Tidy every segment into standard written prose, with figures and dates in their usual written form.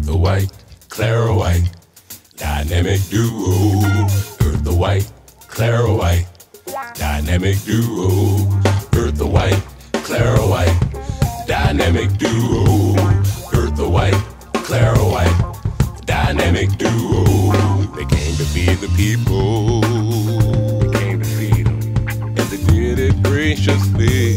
Eartha White, Clara White, dynamic duo. Eartha White, Clara White, dynamic duo. Eartha White, Clara White, dynamic duo. Eartha White, Clara White, dynamic duo. They came to feed the people. They came to feed them, and they did it graciously.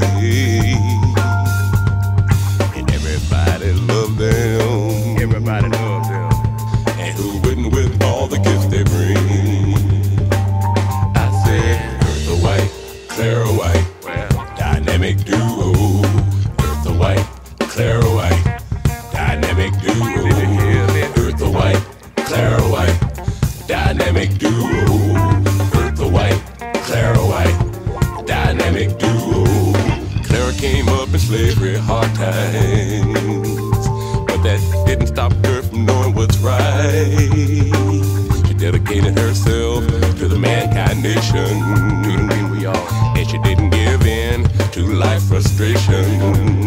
And everybody loved them. Everybody loved them. And who wouldn't with all the gifts they bring? I said, Eartha White, Clara White, dynamic duo. Eartha White, Clara White, dynamic duo. Eartha White, Clara White, dynamic duo. Eartha White, Clara White, dynamic duo. Clara came up in slavery, hard times, but that didn't stop her from knowing what's right. She dedicated herself to the mankind nation, and she didn't give in to life frustration.